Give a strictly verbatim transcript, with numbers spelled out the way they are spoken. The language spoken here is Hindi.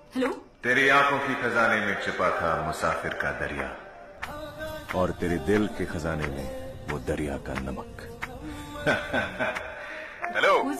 हेलो। तेरी आंखों की खजाने में छिपा था मुसाफिर का दरिया, और तेरे दिल के खजाने में वो दरिया का नमक। हेलो।